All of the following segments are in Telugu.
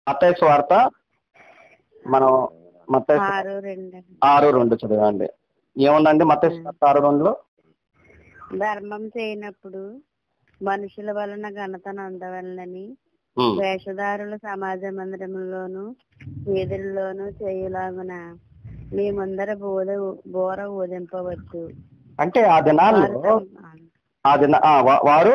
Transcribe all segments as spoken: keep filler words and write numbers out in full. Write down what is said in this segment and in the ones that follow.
మత్తయి సువార్త మనం మత్తయి ఆరు రెండు ఆరు రెండు చదవండి. ఏముందండి మత్తయి సువార్త ఆరు రెండులో? ధర్మం చేయనప్పుడు మనుషుల వలన ఘనతను అందవలనని ఉమ్. వేషధారుల సమాజ మందిరంలోను వీధుల్లోనూ చేయులాగున మీ ముందర బోధ బోర ఊదింపవచ్చు. అంటే ఆ దినాల్లో వారు తమ- ఆ దిన ఆ, వా- వారు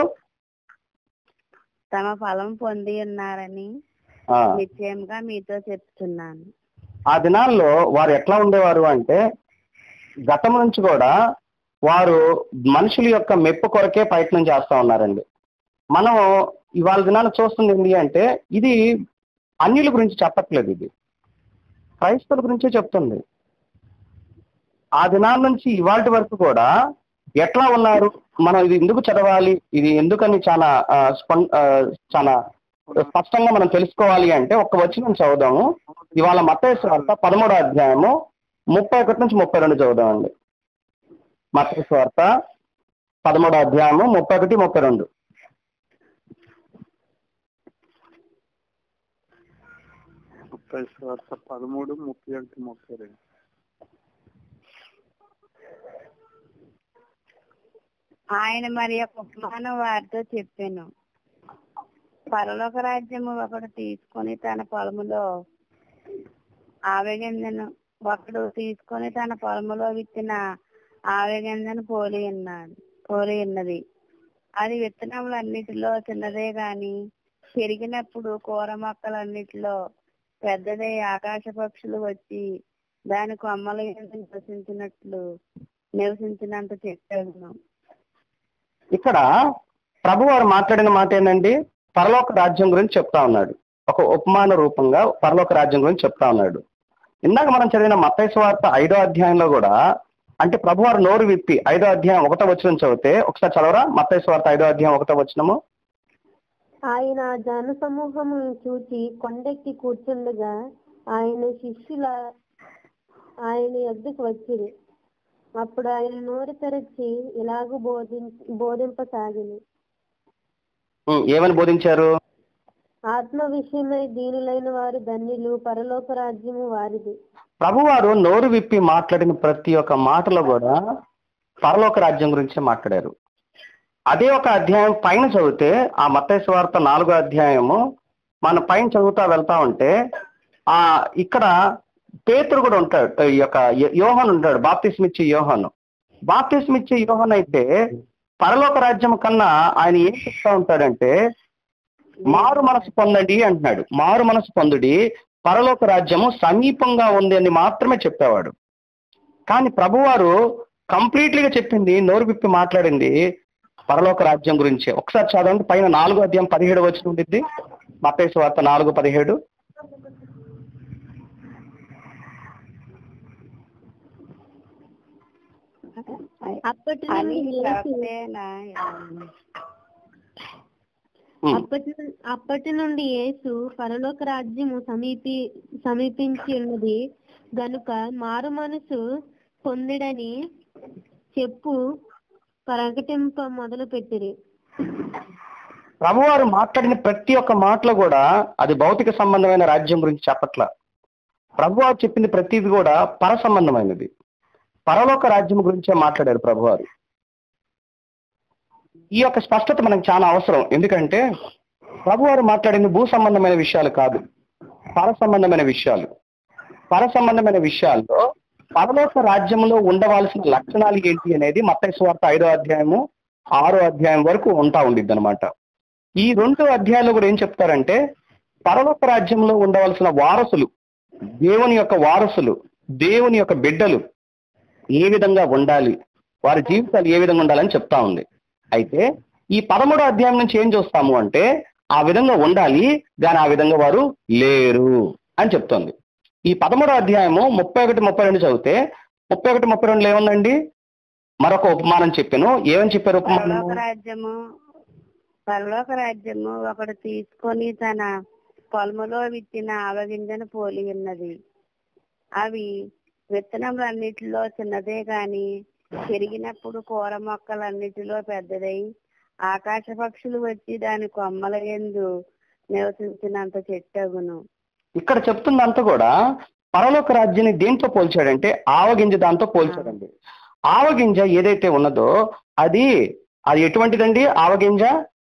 తమ ఫలం పొంది ఉన్నారని ఆ, నిశ్చయంగా మీతో చెప్తున్నాను. ఆ దినాల్లో వారు ఎట్లా ఉండేవారు అంటే గతం నుంచి కూడా వారు మనుషుల యొక్క మెప్పు కొరకే ప్రయత్నం చేస్తా ఉన్నారండి. మనం ఇవాళ దినాన్ని చూస్తుంది ఏంటి అంటే ఇది అన్యుల గురించి చెప్పట్లేదు, ఇది క్రైస్తవుల గురించే చెప్తుంది. ఆ దినాల నుంచి ఇవాళ వరకు కూడా ఎట్లా ఉన్నారు, మనం ఇది ఎందుకు చదవాలి, ఇది ఎందుకని చాలా ఆ, స్పం- ఆ, చాలా స్పష్టంగా మనం తెలుసుకోవాలి అంటే ఒక్క వచనం చదువుదాము. ఇవాళ మత్తయి సువార్త పదమూడో అధ్యాయము ముప్పై ఒకటి నుంచి ముప్పై రెండు చదువుదామండి. మత్తయి సువార్త పదమూడో అధ్యాయము ముప్పై ఒకటి ముప్పై రెండు. ముప్పై సువార్త పదమూడు ముప్పై ఒకటి ముప్పై రెండు. ఆయన మరి యొక్క ఉపమానం వారితో చెప్పాను. పరలోక రాజ్యము ఒకడు తీసుకొని తన పొలములో ఆవగింజను ఒకడు తీసుకొని తన పొలములో విత్తిన ఆవగింజను పోలి ఉన్నాడు పోలి ఉన్నది. అది విత్తనములన్నిటిలో చిన్నదే గాని పెరిగినప్పుడు కూర మొక్కలన్నిటిలో పెద్దదే, ఆకాశ పక్షులు వచ్చి దాని కొమ్మల యందు నివసించినట్లు నివసించినంత చెప్పాను. ఇక్కడ ప్రభువారు మాట్లాడిన మాట ఏంటండి, పరలోక రాజ్యం గురించి చెప్తా ఉన్నాడు. ఒక ఉపమాన రూపంగా పరలోక రాజ్యం గురించి చెప్తా ఉన్నాడు. ఇందాక మనం చదివిన మత్తయి సువార్త ఐదో అధ్యాయంలో కూడా అంటే ప్రభువారు నోరు విప్పి ఐదో అధ్యాయం ఒకటో వచనం చదివితే ఒకసారి చదవరా? మత్తయి సువార్త ఐదో అధ్యాయం ఒకటో వచనము. ఆయన జన సమూహమును చూచి కొండెక్కి కూర్చుండగా ఆయన శిష్యుల ఆయన యొద్దకు వచ్చిరి. అప్పుడు ఆయన నోరు తెరచి ఇలాగూ బోధి బోధింపసాగిను. ఉమ్, ఏమని బోధించారు? ఆత్మ విషయమై దీనులైన వారు ధన్యులు, పరలోక రాజ్యము వారిది. ప్రభువారు నోరు విప్పి మాట్లాడిన ప్రతి ఒక్క మాటలో కూడా పరలోక రాజ్యం గురించే మాట్లాడారు. అదే ఒక అధ్యాయం పైన చదివితే ఆ మత్తయి సువార్త నాలుగో అధ్యాయము మన పైన చదువుతా వెళ్తా ఉంటే ఆ ఇక్కడ పేతురు కూడా ఉంటాడు, ఈ యొక్క యోహాను ఉంటాడు, బాప్తిస్మ ఇచ్చే యోహాను. బాప్తిస్మ ఇచ్చే యోహాను అయితే పరలోక రాజ్యం కన్నా ఆయన ఏం చెప్తా ఉంటాడంటే మారు మనసు పొందండి అంటున్నాడు. మారు మనసు పొందుడి, పరలోక రాజ్యము సమీపంగా ఉంది అని మాత్రమే చెప్పేవాడు. కానీ ప్రభువారు కంప్లీట్లీగా చెప్పింది, నోరు విప్పి మాట్లాడింది పరలోక రాజ్యం గురించే. ఒకసారి చదవండి, పైన నాలుగో అధ్యాయం పదిహేడు వచ్చిన ఉండిద్ది. మత్తయి సువార్త నాలుగు పదిహేడు. అప్పటి అని నుండి యేసు ప్రవక్తైన ఉమ్. అప్పటి ను- అప్పటి నుండి యేసు పరలోక రాజ్యము సమీపి సమీపించి ఉన్నది గనుక మారు మనసు పొందిడని చెప్పు ప్రకటింప మొదలు పెట్టిరి. ప్రభువారు మాట్లాడిన ప్రతి ఒక్క మాటలో కూడా అది భౌతిక సంబంధమైన రాజ్యం గురించి చెప్పట్ల. ప్రభువారు చెప్పింది ప్రతిది కూడా పర సంబంధమైనది, పరలోక రాజ్యం గురించే మాట్లాడారు ప్రభువారు. ఈ యొక్క స్పష్టత మనకు చాలా అవసరం. ఎందుకంటే ప్రభువారు మాట్లాడింది భూ సంబంధమైన విషయాలు కాదు, పర సంబంధమైన విషయాలు. పర సంబంధమైన విషయాల్లో పరలోక రాజ్యంలో ఉండవలసిన లక్షణాలు ఏంటి అనేది మత్తయి సువార్త ఐదో అధ్యాయము ఆరో అధ్యాయం వరకు ఉంటా ఉండిద్ది అనమాట. ఈ రెండు అధ్యాయాలు కూడా ఏం చెప్తారంటే పరలోక రాజ్యంలో ఉండవలసిన వారసులు, దేవుని యొక్క వారసులు, దేవుని యొక్క బిడ్డలు ఏ విధంగా ఉండాలి, వారి జీవితాలు ఏ విధంగా ఉండాలని చెప్తా ఉంది. అయితే ఈ పదమూడో అధ్యాయం నుంచి ఏం చూస్తాము అంటే ఆ విధంగా ఉండాలి, కానీ ఆ విధంగా వారు లేరు అని చెప్తోంది. ఈ పదమూడో అధ్యాయము ముప్పై ఒకటి ముప్పై రెండు చదివితే ముప్పై ఒకటి ముప్పై రెండులో ఏముందండి? మరొక ఉపమానం చెప్పాను. ఏమని చెప్పారు ఉపమానం? పరలోక రాజ్యము పరలోక రాజ్యము ఒకడు తీసుకొని తన పొలములో విత్తిన ఆవగింజను పోలి ఉన్నది. అవి విత్తనములన్నిటిలో చిన్నదే గాని పెరిగినప్పుడు కూర మొక్కలన్నిటిలో పెద్దదై ఆకాశ పక్షులు వచ్చి దాని కొమ్మల యందు నివసించినంత చెట్టగును. ఇక్కడ చెప్తుందంతా కూడా పరలోక రాజ్యాన్ని దేంతో పోల్చాడంటే ఆవగింజ దాంతో పోల్చాడండి. ఆవగింజ ఏదైతే ఉన్నదో అది అది ఎటువంటిదండి? ఆవగింజ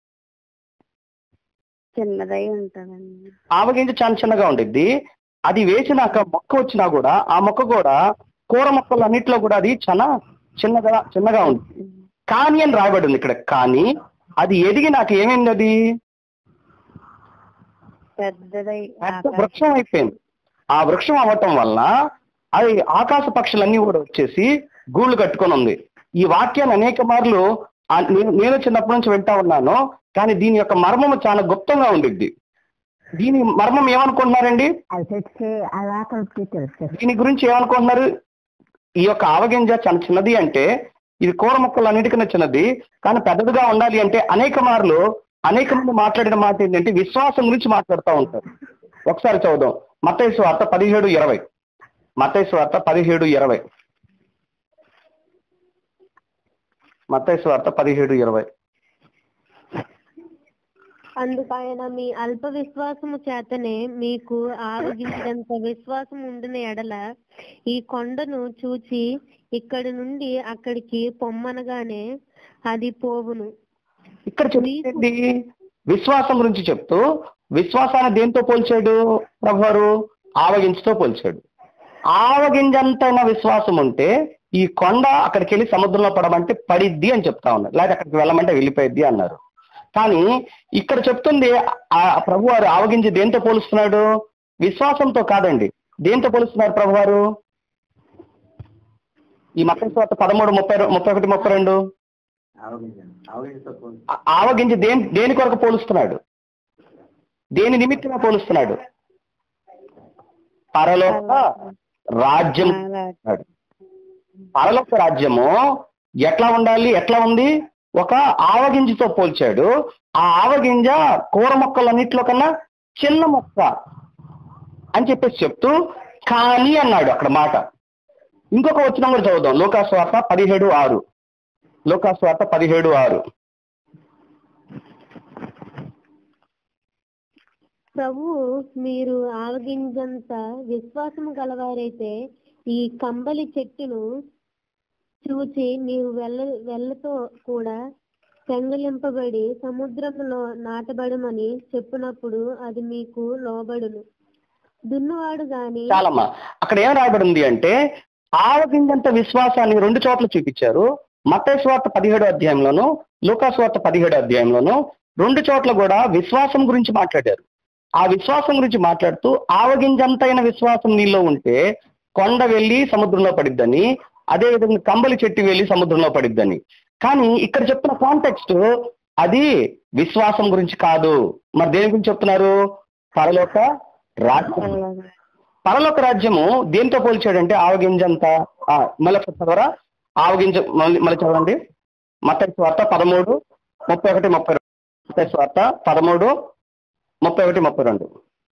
చిన్నదై ఉంటదండి. ఆవగింజ చాలా చిన్నగా ఉండిద్ది. అది వేసినాక మొక్క వచ్చినా కూడా ఆ మొక్క కూడా కూర మొక్కలు అన్నిట్లో కూడా అది చాలా చిన్నగా చిన్నగా ఉంటుంది. కానీ అని రాయబడి ఉంది ఇక్కడ. కానీ అది ఎదిగి నాకు ఏమైంది? అది పెద్దదై పెద్ద వృక్షం అయిపోయింది. ఆ వృక్షం అవ్వటం వలన అది ఆకాశ పక్షులన్నీ కూడా వచ్చేసి గూళ్ళు కట్టుకొని ఉంది. ఈ వాక్యాన్ని అనేక మార్లు ఆ నేను నేను చిన్నప్పటి నుంచి వింటా ఉన్నాను. కానీ దీని యొక్క మర్మము చాలా గుప్తంగా ఉండిద్ది. దీని మర్మం ఏమనుకుంటున్నారండి? దీని గురించి ఏమనుకుంటున్నారు? ఈ యొక్క ఆవగింజ చాలా చిన్నది అంటే ఇది కూర మొక్కలు అన్నిటికన్నా చిన్నది, కానీ పెద్దదిగా ఉండాలి అంటే అనేక మార్లు అనేక మంది మాట్లాడిన మాట ఏంటంటే విశ్వాసం గురించి మాట్లాడుతూ ఉంటారు. ఒకసారి చదువుదాం. మత్తయి సువార్త పదిహేడు ఇరవై మత్తయి సువార్త పదిహేడు ఇరవై మత్తయి సువార్త పదిహేడు ఇరవై అందుకు ఆయన, మీ అల్ప విశ్వాసము చేతనే మీకు ఆవగించినంత విశ్వాసం ఉండిన ఎడల ఈ కొండను చూచి ఇక్కడి నుండి అక్కడికి పొమ్మనగానే అది పోవును. ఇక్కడ చెప్పండి విశ్వాసం గురించి చెప్తూ విశ్వాసాన్ని దేంతో పోల్చాడు ప్రభువారు? ఆవగింజతో పోల్చాడు. ఆవగింజంతైన విశ్వాసం ఉంటే ఈ కొండ అక్కడికి వెళ్ళి సముద్రంలో పడమంటే పడిద్ది అని చెప్తా ఉన్నారు, లేదా అక్కడికి వెళ్ళమంటే వెళ్ళిపోయిద్ది అన్నారు. కానీ ఇక్కడ చెప్తుంది ఆ ప్రభువారు ఆవగింజ దేంతో పోలుస్తున్నాడు? విశ్వాసంతో కాదండి. దేంతో పోలుస్తున్నారు ప్రభువారు? ఈ మత్తయి సువార్త పదమూడు ముప్పై ముప్పై ఒకటి ముప్పై రెండు ఆవగింజ దేని దేని కొరకు పోలుస్తున్నాడు? దేని నిమిత్తంగా పోలుస్తున్నాడు? పరలోక రాజ్యం. పరలోక రాజ్యము ఎట్లా ఉండాలి? ఎట్లా ఉంది? ఒక ఆవగింజతో పోల్చాడు. ఆ ఆవగింజ కూర మొక్కలన్నింటిలో కన్నా చిన్న మొక్క అని చెప్పేసి చెప్తూ కానీ అన్నాడు అక్కడ మాట. ఇంకొక వచనం కూడా చదువుదాం. లూకాసు వార్త పదిహేడు ఆరు లూకాసు వార్త పదిహేడు ఆరు ప్రభు, మీరు ఆవగింజంత విశ్వాసము గలవారైతే ఈ కంబలి చెట్టును చూచి నీవు వెళ్ళ వెళ్ళతో కూడా పెంగలింపబడి సముద్రంలో నాటబడమని చెప్పినప్పుడు అది మీకు లోబడును. దున్నువాడు గాని. చాలమ్మా, అక్కడ ఏం రాయబడింది అంటే ఆవగింజంత విశ్వాసాన్ని రెండు చోట్ల చూపించారు. మత్తయి సువార్త పదిహేడు అధ్యాయంలోను లూకాసు వార్త పదిహేడు అధ్యాయంలోను రెండు చోట్ల కూడా విశ్వాసం గురించి మాట్లాడారు. ఆ విశ్వాసం గురించి మాట్లాడుతూ ఆవగింజంతైన విశ్వాసం నీలో ఉంటే కొండ వెళ్ళి సముద్రంలో పడిద్దని, అదే విధంగా కంబలి చెట్టు వెళ్ళి సముద్రంలో పడిద్దని. కానీ ఇక్కడ చెప్తున్న కాంటెక్స్ట్ అది విశ్వాసం గురించి కాదు. మరి దేని గురించి చెప్తున్నారు? పరలోక రాజ్యం. పరలోక రాజ్యము దేంతో పోల్చాడంటే ఆవగింజంతా. మళ్ళీ చదవరా? ఆవగింజ మళ్ళీ మళ్ళీ చదవండి. మత్తయి సువార్త పదమూడు ముప్పై ఒకటి ముప్పై రెండు మత్తయి సువార్త పదమూడు ముప్పై ఒకటి ముప్పై రెండు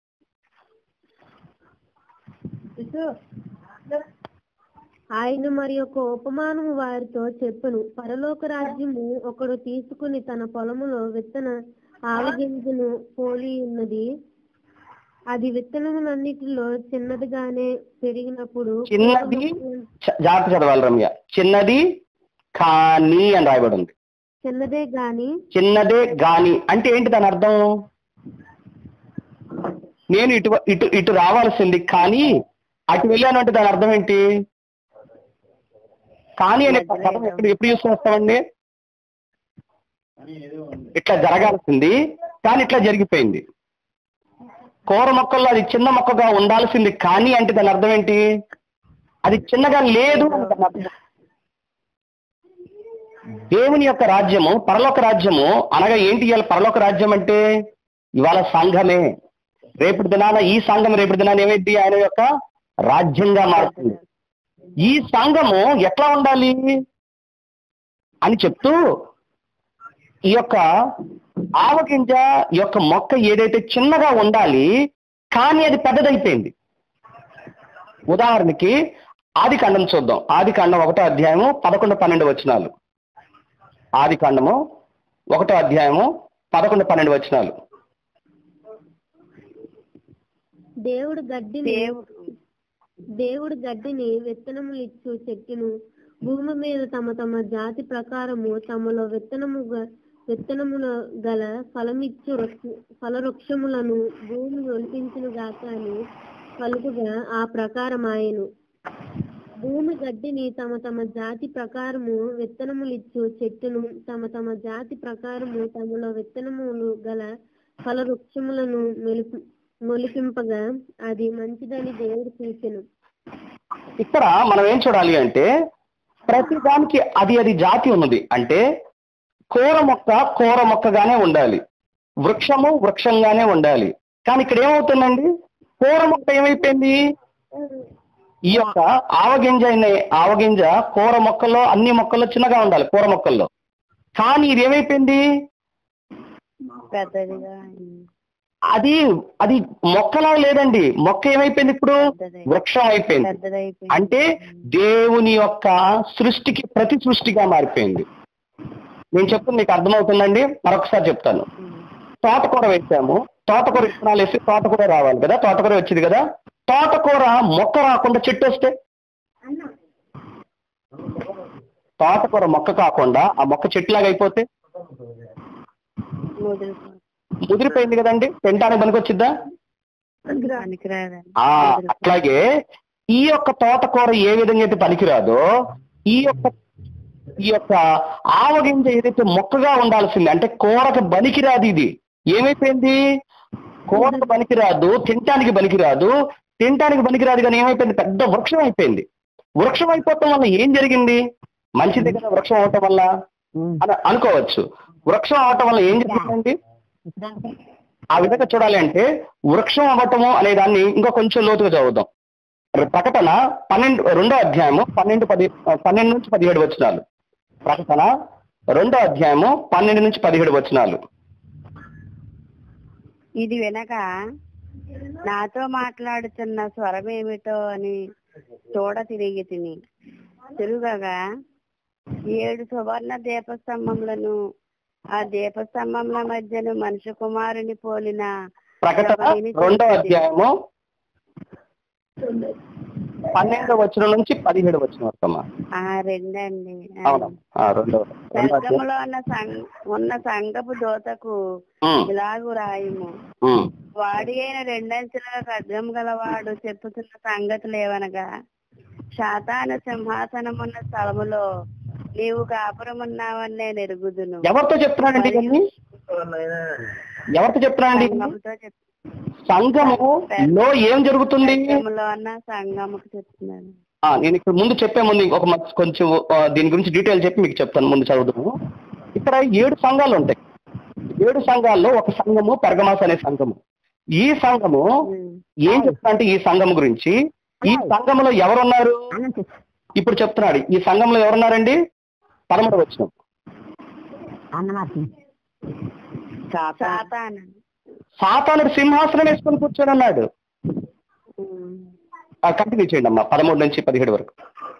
ఆయన మరి ఒక ఉపమానము వారితో చెప్పును. పరలోక రాజ్యము ఒకడు తీసుకుని తన పొలములో విత్తన ఆవగింజను పోలి ఉన్నది. అది విత్తనములన్నిటిలో చిన్నదిగానే పెరిగినప్పుడు చిన్నది. జాగ్రత్త చదవాలి రమ్య. చిన్నది కానీ అని రాయబడి ఉంది. చిన్నదే గాని. చిన్నదే గాని అంటే ఏంటి దాని అర్థం? నేను ఇటు ఇటు ఇటు రావాల్సింది కానీ అటు వెళ్ళాను అంటే దాని అర్థం ఏంటి? కానీ అనే పదం ఎప్పుడు ఎప్పుడు యూస్ చేస్తామండి? ఇట్లా జరగాల్సింది కానీ ఇట్లా జరిగిపోయింది. కూర మొక్కల్లో అది చిన్న మొక్కగా ఉండాల్సింది కానీ అంటే దాని అర్థం ఏంటి? అది చిన్నగా లేదు అని దాని అర్థం. దేవుని యొక్క రాజ్యము పరలోక రాజ్యము అనగా ఏంటి? ఇవాళ పరలోక రాజ్యం అంటే ఇవాళ సంఘమే. రేపటి దినాన ఈ సంఘం రేపటి దినాన ఏమైంది? ఆయన యొక్క రాజ్యంగా మారుతుంది. ఈ సంఘము ఎట్లా ఉండాలి అని చెప్తూ ఈ యొక్క ఆవగింజ యొక్క మొక్క ఏదైతే చిన్నగా ఉండాలి కానీ అది పెద్దదైపోయింది. ఉదాహరణకి ఆది కాండం చూద్దాం. ఆది కాండం ఒకటో అధ్యాయము పదకొండు పన్నెండు వచనాలు. ఆది కాండము ఒకటో అధ్యాయము పదకొండు పన్నెండు వచనాలు. దేవుడు గడ్డిని దేవుడు దేవుడు గడ్డిని విత్తనములు ఇచ్చు చెట్టును భూమి మీద తమ తమ జాతి ప్రకారము తమలో విత్తనము గ- విత్తనముల గల ఫలమిచ్చు వృక్ష- ఫలవృక్షములను భూమి ఒలిపించును గాక అని పలుకుగా ఆ ప్రకారం ఆయను. భూమి గడ్డిని తమ తమ జాతి ప్రకారము విత్తనములిచ్చు చెట్టును తమ తమ జాతి ప్రకారము తమలో విత్తనములు గల ఫల వృక్షములను మెలిపి మొలిపింపగా అది మంచిదని దేవుడు చూచెను. ఇక్కడ మనం ఏం చూడాలి అంటే ప్రతి దానికి అది అది జాతి ఉన్నది. అంటే కూర మొక్క కూర మొక్కగానే ఉండాలి, వృక్షము వృక్షంగానే ఉండాలి. కానీ ఇక్కడ ఏమవుతుందండి, కూర మొక్క ఏమైపోయింది, ఈ యొక్క ఆవగింజ అయిన ఆవగింజ కూర మొక్కల్లో అన్ని మొక్కల్లో చిన్నగా ఉండాలి కూర మొక్కల్లో, కానీ ఇది ఏమైపోయింది, పెద్దదిగా అది అది మొక్కలా లేదండి, మొక్క ఏమైపోయింది ఇప్పుడు పెద్దదై- వృక్షం అయిపోయింది. పెద్దదైపోయింది. అంటే దేవుని యొక్క సృష్టికి ప్రతి సృష్టిగా మారిపోయింది. నేను చెప్తుంది మీకు అర్థమవుతుందండి, మరొకసారి చెప్తాను. తోటకూర వేసాము, తోటకూర విత్తనాలు వేసి తోటకూర రావాలి కదా, తోటకూర వచ్చింది కదా, తోటకూర మొక్క రాకుండా చెట్టు వస్తే, తోటకూర మొక్క కాకుండా ఆ మొక్క చెట్టులాగా అయిపోతే ముదురుకో- ముదిరిపోయింది కదండి, తినడానికి పనికొచ్చిద్దా? పనికిరాదండి. ఆ అట్లాగే ఈ యొక్క తోటకూర ఏ విధంగా అయితే పనికిరాదో, ఈ యొక్క ఈ యొక్క ఆవగింజ ఏదైతే మొక్కగా ఉండాల్సింది, అంటే కూరకు పనికిరాదు, ఇది ఏమైపోయింది, కూరకు పనికిరాదు, తినటానికి పనికిరాదు, తినటానికి పనికిరాదు కానీ ఏమైపోయింది, పెద్ద వృక్షం అయిపోయింది. వృక్షం అయిపోవటం వల్ల ఏం జరిగింది, మంచిది కదా వృక్షం అవటం వల్ల అని అనుకోవచ్చు. వృక్షం అవటం వల్ల ఏం జరిగిందండి, ఆ విధంగా చూడాలి అంటే వృక్షం అవ్వటము అనే దాన్ని ఇంకా కొంచెం లోతుగా చదువుదాం. ప్రకటన పన్నెండు రెండో అధ్యాయము పన్నెండు పది పన్నెండు నుంచి పదిహేడు వచనాలు. ప్రకటన రెండో అధ్యాయము పన్నెండు నుంచి పదిహేడు వచనాలు. ఇది వినక నాతో మాట్లాడుతున్న స్వరం ఏమిటో అని చూడ తిరిగి తిని తిరుగగా ఏడు సువర్ణ దీపస్తంభములను, ఆ దీపస్తంభముల మధ్యను మనుష్య కుమారుని పోలిన ప్రకటన రెండో అధ్యాయము పన్నెండో వచనం నుంచి పదిహేడు వచనం వస్తామా? ఆ రెండండి. అవునా? ఆ, రెండో రెండో అధ్యాయం. స్వర్గములో ఉన్న సం- ఉన్న సంగపు దోతకు ఉమ్, ఇలాగు రాయము, ఉమ్, వాడి అయిన రెండంచెల ఖడ్గం గలవాడు చెప్పుతున్న సంగతులు ఏవనగా, శాతాను సింహాసనమున్న స్థలములో నీవు కాపురమున్నావని నేను ఎరుగుదును. ఎవరితో చెప్తున్నాడండి ఇవన్నీ, ఎవరితో చెప్తున్నాడండి? సంగముతో చెప్ సంఘము లో ఏం జరుగుతుంది? సంఘములో ఉన్న సంగముకు చెప్తున్నాను. ఆ, నేను ఇక్కడ ముందు చెప్పే ముందు ఇంకొక మ- కొంచెం ఆ, దీని గురించి డీటెయిల్ చెప్పి మీకు చెప్తాను. ముందు చదువుతాము. ఇక్కడ ఏడు సంఘాలు ఉంటాయి. ఏడు సంఘాల్లో ఒక సంఘము పెర్గమాస్ అనే సంఘము. ఈ సంఘము ఏం చెప్తానంటే ఈ సంఘము గురించి, ఈ సంఘములో ఎవరున్నారు ఇప్పుడు చెప్తున్నాడు. ఈ సంఘంలో ఎవరున్నారండి? పదమూడు వచనం. సాతాను. సాతానుడు సింహాసనం వేసుకొని కూర్చొని అన్నాడు. కంటిన్యూ చేయండి అమ్మా, పదమూడు నుంచి పదిహేడు వరకు.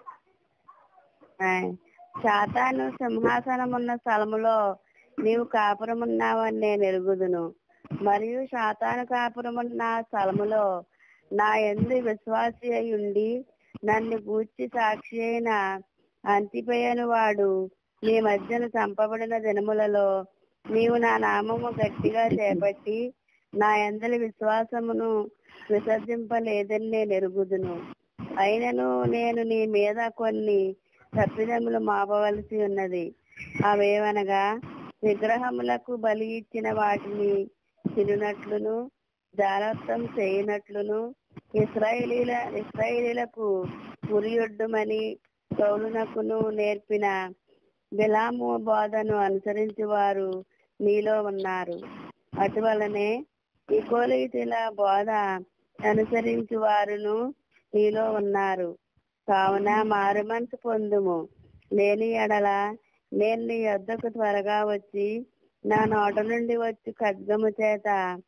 ఆయ్. సాతాను సింహాసనమున్న స్థలములో నీవు కాపురమున్నావని నేను ఎరుగుదును. మరియు సాతాను కాపురమున్న స్థలములో నా యందు విశ్వాసి అయి ఉండి నన్ను గూర్చి సాక్షి అయిన అంతిపయను వాడు నీ మధ్యన చంపబడిన దినములలో నీవు నా నామము గట్టిగా చేపట్టి నా యందలి విశ్వాసమును విసర్జింపలేదని నేను ఎరుగుదును. అయినను నేను నీ మీద కొన్ని తప్పిదములు మాపవలసి ఉన్నది. అవేవనగా విగ్రహములకు బలి ఇచ్చిన వాటిని తినునట్లును, జారత్వం చేయనట్లును, ఇశ్రాయేలీల ఇశ్రాయేలీలకు ఉరియొడ్డుమని సౌలునకును నేర్పిన బిలాము బోధను అనుసరించి వారు నీలో ఉన్నారు. అటువలనే నికోలయితుల బోధ అనుసరించి వారును నీలో ఉన్నారు. కావున మారు మనసు పొందుము. లేని ఎడల నేను నీ యొద్దకు త్వరగా వచ్చి నా నోట నుండి వచ్చి ఖడ్గము చేత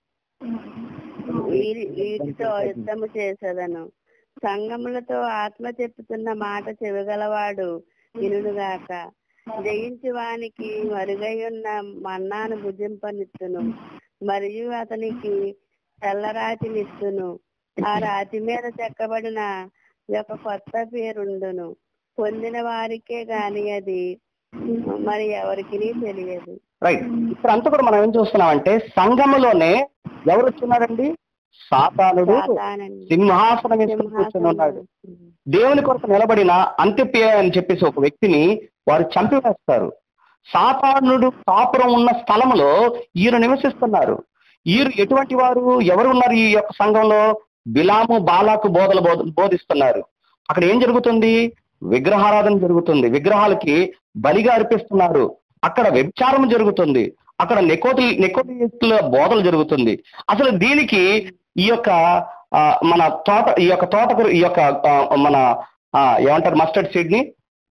వీరి- వీటితో యుద్ధము చేసేదను. సంగములతో ఆత్మ చెప్పుతున్న మాట చెవిగలవాడు వినుగాక. జయించి వానికి మరుగై ఉన్న మన్నాను భుజింపనిత్తును, మరియు అతనికి తెల్లరాతినిత్తును. ఆ రాతి మీద చెక్కబడిన యొక్క కొత్త పేరుండును, పొందిన వారికే గాని అది మరి ఎవరికి తెలియదు. రైట్. ఇప్పుడు అంతా కూడా మనం ఏం చూస్తున్నామంటే సంఘములోనే ఎవరు వచ్చినారండి? సాతానుడు సింహాసనం వేసుకుని కూర్చొని ఉన్నాడు. దేవుని కొరకు నిలబడిన అంత్యప్రియ అని చెప్పేసి ఒక వ్యక్తిని వారు చంపివేస్తారు. సాతానుడు కాపురం ఉన్న స్థలంలో ఈయన నివసిస్తున్నారు. ఈరు ఎటువంటి వారు? ఎవరు ఉన్నారు ఈ యొక్క సంఘంలో? బిలాము బాలాకు బోధలు బోధిస్తున్నారు. అక్కడ ఏం జరుగుతుంది? విగ్రహారాధన జరుగుతుంది. విగ్రహాలకి బలిగా అర్పిస్తున్నారు. అక్కడ వ్యభిచారం జరుగుతుంది. అక్కడ నెకోటి నెకోటిల బోధలు జరుగుతుంది. అసలు దీనికి ఈ యొక్క మన తోట ఈ యొక్క తోటకు ఈ యొక్క మన ఏమంటారు మస్టర్డ్ సీడ్ ని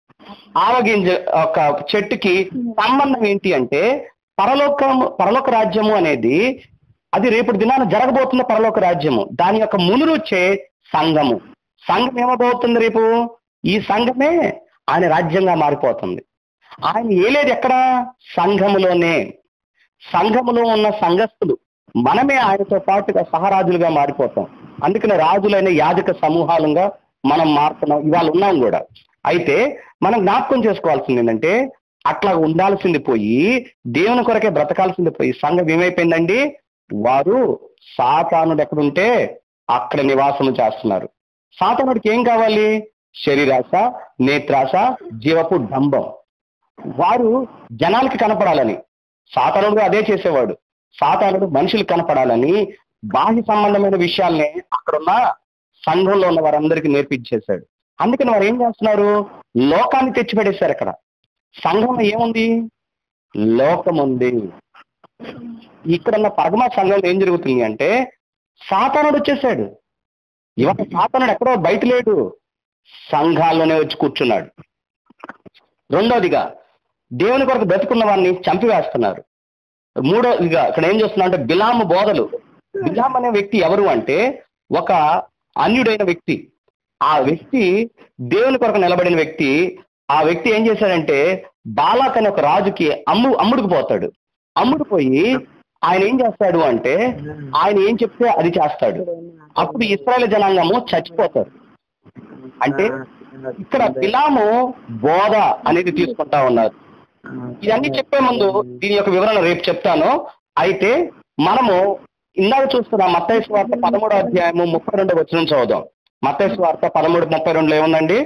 ఆవగింజ ఒక చెట్టుకి సంబంధం ఏంటి అంటే పరలోకం పరలోక రాజ్యము అనేది అది రేపటి దినాన జరగబోతున్న పరలోక రాజ్యము. దాని యొక్క మునురుచ్చే సంఘము. సంఘం ఏమవుతుంది రేపు? ఈ సంఘమే ఆయన రాజ్యంగా మారిపోతుంది. ఆయన ఏలేదు ఎక్కడ? సంఘములోనే. సంఘములో ఉన్న సంఘస్థులు మనమే ఆయనతో పాటుగా సహరాజులుగా మారిపోతాం. అందుకనే రాజులైన యాజక సమూహాలుగా మనం మారుతున్నాం, ఇవాళ ఉన్నాం కూడా. అయితే మనం జ్ఞాపకం చేసుకోవాల్సింది ఏంటంటే అట్లా ఉండాల్సింది పోయి దేవుని కొరకే బ్రతకాల్సింది పోయి సంఘం ఏమైపోయిందండి? వారు సాతానుడు ఎక్కడుంటే అక్కడ నివాసము చేస్తున్నారు. సాతానుడికి ఏం కావాలి? శరీరాశ, నేత్రాశ, జీవపు డంబం. వారు జనాలకి కనపడాలని. సాతానుడు అదే చేసేవాడు. సాతానుడు మనుషులకు కనపడాలని బాహ్య సంబంధమైన విషయాల్ని అక్కడున్న సంఘంలో ఉన్న వారందరికీ నేర్పించేశాడు. అందుకని వారు ఏం చేస్తున్నారు? లోకాన్ని తెచ్చిపెట్టేశారు. అక్కడ సంఘంలో ఏముంది? లోకం ఉంది. ఇక్కడున్న పరమ సంఘంలో ఏం జరుగుతుంది అంటే సాతానుడు వచ్చేసాడు. ఇవాళ సాతానుడు ఎక్కడో బయట లేడు, సంఘాల్లోనే వచ్చి కూర్చున్నాడు. రెండోదిగా దేవుని కొరకు బ్రతుకున్న వారిని చంపివేస్తున్నారు. మూడోదిగా ఇక్కడ ఏం చేస్తున్నా అంటే బిలాము బోధలు. బిలాం అనే వ్యక్తి ఎవరు అంటే ఒక అన్యుడైన వ్యక్తి. ఆ వ్యక్తి దేవుని కొరకు నిలబడిన వ్యక్తి. ఆ వ్యక్తి ఏం చేశాడంటే బాలాక్ అనే ఒక రాజుకి అమ్ము అమ్ముడుకు పోతాడు. అమ్ముడు పోయి ఆయన ఏం చేస్తాడు అంటే ఆయన ఏం చెప్తే అది చేస్తాడు. అప్పుడు ఇశ్రాయేలు జనాంగము చచ్చిపోతారు. అంటే ఇక్కడ బిలాము బోధ అనేది తీసుకుంటా ఉన్నారు. ఇవన్నీ చెప్పే ముందు దీని యొక్క వివరణ రేపు చెప్తాను. అయితే మనము ఇందాక చూస్తున్నాం మత్తయి సువార్త పదమూడో అధ్యాయము ముప్పై రెండో వచనం చదువుదాం. మత్తయి సువార్త పదమూడు ముప్పై రెండులో ఏముందండి?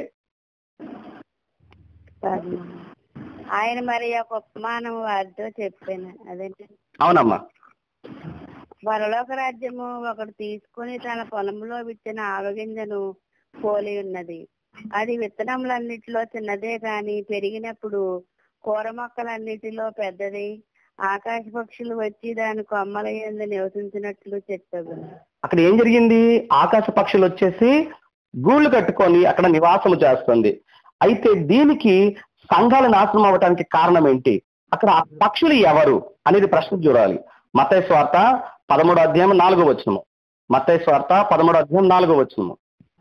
ఆయన మరి ఒక ఉపమానం వారితో చెప్పాను. అదేంటి? అవునమ్మా. పరలోక రాజ్యము ఒకడు తీసుకుని తన పొలంలో విత్తిన ఆవగింజను పోలి ఉన్నది. అది విత్తనములన్నిటిలో చిన్నదే కాని పెరిగినప్పుడు కూర మొక్కలన్నిటిలో పెద్దది. ఆకాశ పక్షులు వచ్చి దాని కొమ్మల యందు నివసించినట్లు చెప్పారు. అక్కడ ఏం జరిగింది? ఆకాశ పక్షులు వచ్చేసి గూళ్ళు కట్టుకొని అక్కడ నివాసము చేస్తుంది. అయితే దీనికి సంఘాలు నాశనం అవ్వడానికి కారణం ఏంటి? అక్కడ ఆ పక్షులు ఎవరు అనేది ప్రశ్న చూడాలి. మత్తయి సువార్త పదమూడో అధ్యాయం నాలుగో వచనము. మత్తయి సువార్త పదమూడో అధ్యాయం నాలుగో వచనము.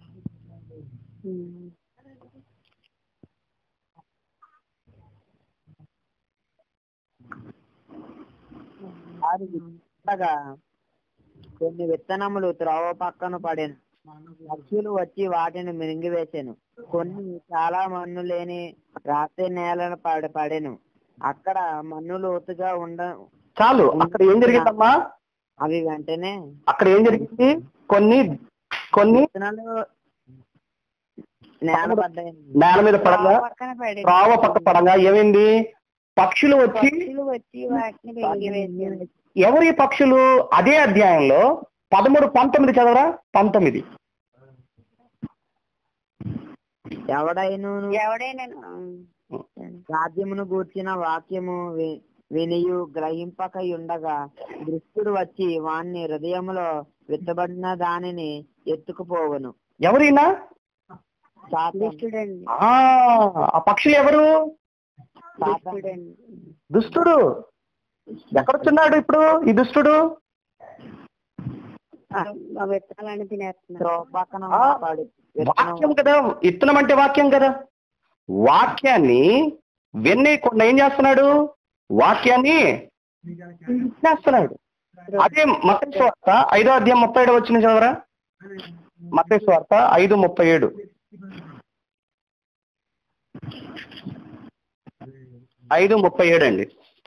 కొన్ని విత్తనములు త్రోవ పక్కన పడెను, పక్షులు వచ్చి వాటిని మింగివేసాను. కొన్ని చాలా మన్ను లేని రాత్రి నేలను పడ పడెను అక్కడ మన్ను లోతుగా ఉండ చాలు. అక్కడ ఏం జరిగిందమ్మా? అవి వెంటనే అక్కడ ఏం జరిగింది? కొన్ని కొన్ని విత్తనాలు నేల పడ్డాయి. నేల మీద పడంగా, త్రోవ పక్క పడంగా ఏమైంది? పక్షులు వచ్చి వచ్చి వాటిని మింగివేసాను. ఎవరి పక్షులు? అదే అధ్యాయంలో పదమూడు పంతొమ్మిది చదవరా. పంతొమ్మిది ఎవడైనా ఎవడైనా రాజ్యమును గూర్చిన వాక్యము వినియు గ్రహింపక ఉండగా దృష్టుడు వచ్చి వాణ్ణి హృదయములో విత్తబడిన దానిని ఎత్తుకుపోవను. ఎవరైనా దుష్టుడండి. ఆ పక్షులు ఎవరు? దుష్టుడండి. దుష్టుడు ఎక్కడొచ్చున్నాడు ఇప్పుడు ఈ దుష్టుడు? ఆ విత్తనాలను తినేస్తున్నాడు. పక్కన వాక్యం కదా, ఇత్తనం అంటే వాక్యం కదా. వాక్యాన్ని వెన్నీయకుండా ఏం చేస్తున్నాడు? వాక్యాన్ని చేస్తున్నాడు. అదే మత్తయి సువార్త ఐదో అధ్యాయం ముప్పై ఏడో వచ్చిన చదవరా. మత్తయి సువార్త ఐదు ముప్పై ఏడు ఐదు ముప్పై ఏడు అండి.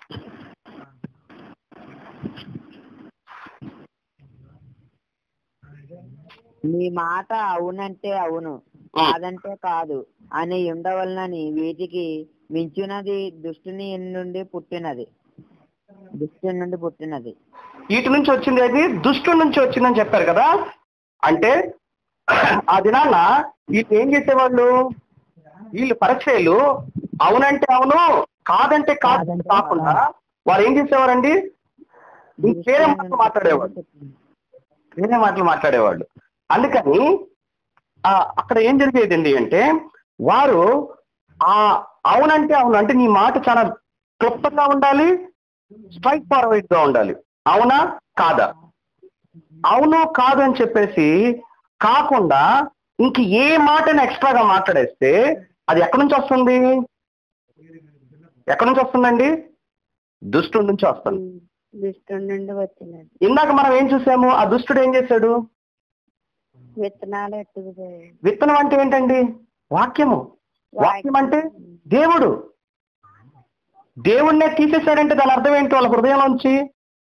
నీ మాట అవునంటే అవును, కాదంటే కాదు అని ఉండవలనని వీటికి మించినది దుష్టుని నుండి పుట్టినది దుష్టుని నుండి పుట్టినది వీటి నుంచి వచ్చింది అది దుష్టు నుంచి వచ్చిందని చెప్పారు కదా. అంటే ఆ దినాన వీళ్ళు ఏం చేసేవాళ్ళు, వీళ్ళు పరిచయాలు అవునంటే అవును కాదంటే కాదు కాకుండా వారు ఏం చేసేవారండి, వేరే మాటలు మాట్లాడేవాళ్ళు వేరే మాటలు మాట్లాడేవాళ్ళు అందుకని ఆ అక్కడ ఏం జరిగేదండి అంటే వారు ఆ అవునంటే అవును అంటే నీ మాట చాలా క్లుప్తంగా ఉండాలి, స్ట్రైట్ ఫార్వర్డ్ గా ఉండాలి. అవునా కాదా, అవును కాదు అని చెప్పేసి కాకుండా ఇంక ఏ మాటను ఎక్స్ట్రాగా మాట్లాడేస్తే అది ఎక్కడి నుంచి వస్తుంది, ఎక్కడి నుంచి వస్తుందండి, దుష్టుడి నుంచి వస్తుంది. దుష్టుడి నుండి వచ్చినది. ఇందాక మనం ఏం చూసాము, ఆ దుష్టుడు ఏం చేశాడు, విత్తనాలు ఎత్తుకుపోయాయి. విత్తనం అంటే ఏంటండి, వాక్యము. వాక్యం అంటే దేవుడు. దేవుణ్ణే తీసేశాడంటే దాని అర్థం ఏంటి, వాళ్ళ హృదయంలోంచి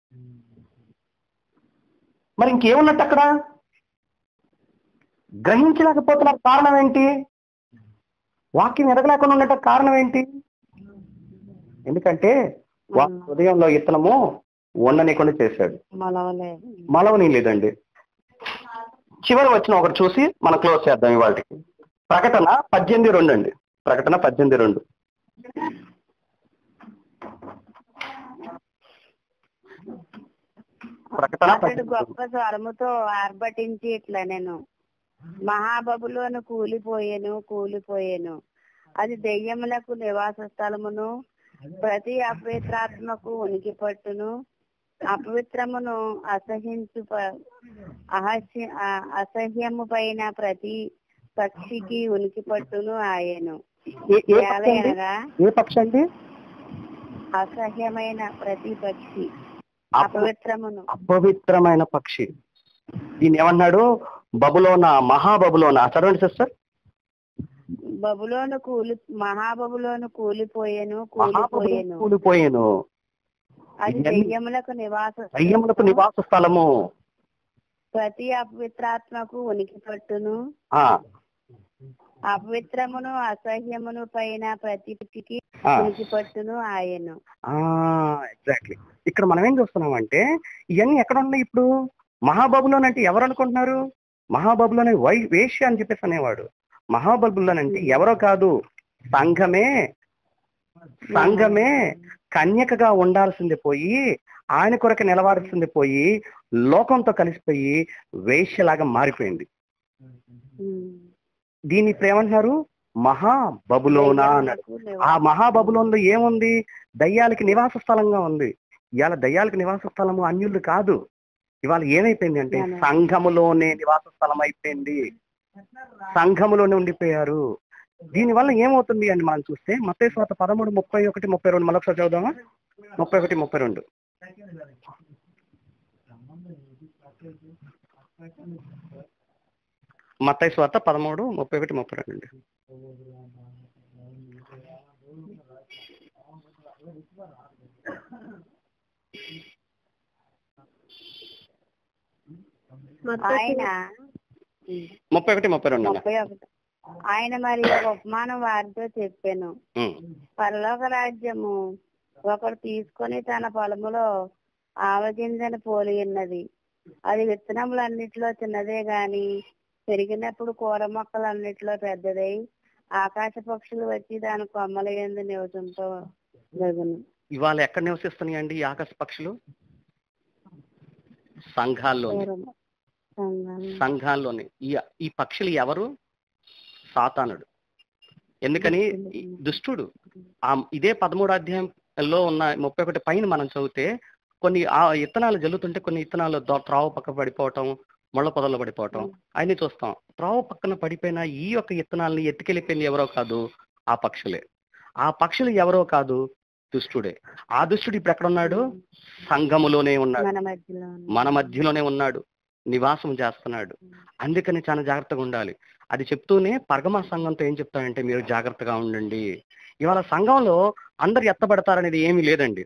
మరి ఇంకేమున్నట్టు అక్కడ గ్రహించలేకపోతున్నారు. కారణం ఏంటి, వాక్యం ఎదగలేకుండా ఉన్నట్టు కారణం ఏంటి, ఎందుకంటే వాళ్ళ హృదయంలో ఇత్తనము ఉండనీయకుండా చేశాడు. మలవలేదు మలవని లేదండి. చివరి వచ్చిన ఒకటి చూసి మనం క్లోజ్ చేద్దాం ఇవాళకి. ప్రకటన పద్దెనిమిది రెండు అండి, ప్రకటన పద్దెనిమిది రెండు. ప్రకటన అతడు గొప్ప స్వరముతో ఆర్భటించి ఇట్లా నేను మహాబబులోను కూలిపోయేను కూలిపోయేను అది దెయ్యములకు నివాస స్థలమును ప్రతి అపవిత్రాత్మకు ఉనికి పట్టును అపవిత్రమును అసహించు అహస్య అసహ్యము పైన ప్రతి పక్షికి ఉనికి పట్టును ఆయను. అనగా ఏ పక్షి అండి, అసహ్యమైన ప్రతి పక్షి అపవిత్రమును అపవిత్రమైన పక్షి. దీన్ని ఏమన్నాడు, బబులోన మహాబబులోన. చదవండి సిస్టర్. బబులోను కూలి మహాబబులోను కూలిపోయేను కూలిపోయేను కూలిపోయేను అది దెయ్యములకు నివాస దెయ్యములకు నివాస స్థలము ప్రతి అపవిత్రాత్మకు ఉనికి పట్టును అపవిత్రమును అసహ్యమును పైన ప్రతి పక్షికి ఉనికి పట్టును ఆయను. ఎగ్జాక్ట్లీ. ఇక్కడ మనం ఏం చూస్తున్నామంటే ఇవన్నీ ఎక్కడ ఉన్నాయి ఇప్పుడు, మహాబబులోన్ అంటే ఎవరు అనుకుంటున్నారు, మహాబబులోని వై వేష్య అని చెప్పేసి అనేవాడు. మహాబబులోన్ అంటే ఎవరో కాదు, సంఘమే. సంఘమే కన్యకగా ఉండాల్సింది పోయి ఆయన కొరకు నిలవాల్సింది పోయి లోకంతో కలిసిపోయి వేష్యలాగా మారిపోయింది. దీన్ని ఇప్పుడు ఏమంటున్నారు, మహాబబులోనా అన్నాడు. ఆ మహాబబులోన్లో ఏముంది, దయ్యాలకి నివాస స్థలంగా ఉంది. ఇవాళ దయ్యాలకి నివాస స్థలము అన్యులు కాదు, ఇవాళ ఏమైపోయింది అంటే సంఘములోనే నివాస స్థలం అయిపోయింది, సంఘములోనే ఉండిపోయారు. దీనివల్ల ఏమవుతుంది అని మనం చూస్తే మత్తయి సువార్త పదమూడు ముప్పై ఒకటి ముప్పై రెండు మరొకసారి చదువుదామా, ముప్పై ఒకటి ముప్పై రెండు. మత్తయి సువార్త పదమూడు ముప్పై ఒకటి ముప్పై రెండు అండి. ఆయన ముప్పై ఒకటి ముప్పై రెండు ముప్పై ఒకటి ఆయన మరి ఒక ఉపమానం వారితో చెప్పాను. పరలోక రాజ్యము ఒకడు తీసుకొని తన పొలములో ఆవగింజను పోలి ఉన్నది. అది విత్తనములన్నిట్లో చిన్నదే గాని పెరిగినప్పుడు కూర మొక్కలన్నిట్లో పెద్దదై ఆకాశ పక్షులు వచ్చి దాని కొమ్మల యందు నివసింప జరుగును. ఇవాళ ఎక్కడ నివసిస్తున్నాయండి ఈ ఆకాశ పక్షులు, సంఘాల్లో సంఘాల్లోని. ఈ ఈ పక్షులు ఎవరు, సాతానుడు. ఎందుకని, దుష్టుడు. ఆ ఇదే పదమూడు అధ్యాయంలో ఉన్న ముప్పై ఒకటి పైన మనం చదివితే కొన్ని ఆ ఇత్తనాలు జల్లుతుంటే కొన్ని ఇత్తనాలు త్రావ పక్క పడిపోవటం, ముళ్ళ పొదల్లో పడిపోవటం అన్ని చూస్తాం. త్రావ పక్కన పడిపోయిన ఈ యొక్క ఇత్తనాలని ఎత్తుకెళ్ళిపోయింది ఎవరో కాదు, ఆ పక్షులే. ఆ పక్షులు ఎవరో కాదు, దుష్టుడే. ఆ దుష్టుడు ఇప్పుడు ఎక్కడ ఉన్నాడు, సంఘములోనే ఉన్నాడు, మన మధ్యలోనే ఉన్నాడు. నివాసం చేస్తున్నాడు. అందుకని చాలా జాగ్రత్తగా ఉండాలి. అది చెప్తూనే పరగమ సంఘంతో ఏం చెప్తాడంటే మీరు జాగ్రత్తగా ఉండండి. ఇవాళ సంఘంలో అందరు ఎత్తబడతారనేది ఏమీ లేదండి.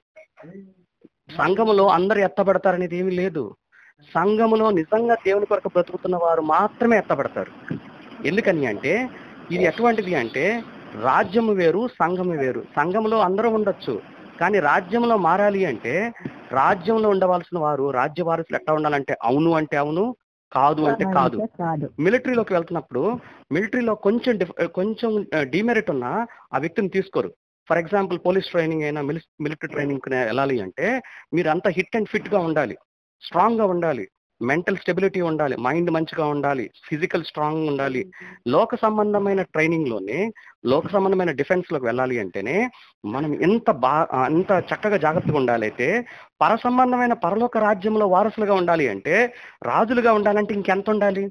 సంఘములో అందరు ఎత్తబడతారనేది ఏమీ లేదు. సంఘములో నిజంగా దేవుని కొరకు బ్రతుకుతున్న వారు మాత్రమే ఎత్తబడతారు. ఎందుకని అంటే ఇది ఎటువంటిది అంటే రాజ్యము వేరు, సంఘము వేరు. సంఘంలో అందరూ ఉండొచ్చు, కానీ రాజ్యంలో మారాలి అంటే రాజ్యంలో ఉండవలసిన వారు రాజ్య వారసులు ఎట్లా ఉండాలంటే అవును అంటే అవును, కాదు అంటే కాదు. మిలిటరీలోకి వెళ్తున్నప్పుడు మిలిటరీలో కొంచెం కొంచెం డిమెరిట్ ఉన్నా ఆ వ్యక్తిని తీసుకోరు. ఫర్ ఎగ్జాంపుల్ పోలీస్ ట్రైనింగ్ అయినా మిలిటరీ ట్రైనింగ్ వెళ్ళాలి అంటే మీరు అంతా హిట్ అండ్ ఫిట్ గా ఉండాలి, స్ట్రాంగ్ గా ఉండాలి, మెంటల్ స్టెబిలిటీ ఉండాలి, మైండ్ మంచిగా ఉండాలి, ఫిజికల్ స్ట్రాంగ్ ఉండాలి. లోక సంబంధమైన ట్రైనింగ్ లోనే లోక సంబంధమైన డిఫెన్స్ లోకి వెళ్ళాలి అంటేనే మనం ఎంత బా ఎంత చక్కగా జాగ్రత్తగా ఉండాలి. అయితే పర సంబంధమైన పరలోక రాజ్యంలో వారసులుగా ఉండాలి అంటే రాజులుగా ఉండాలంటే ఇంకెంత ఉండాలి,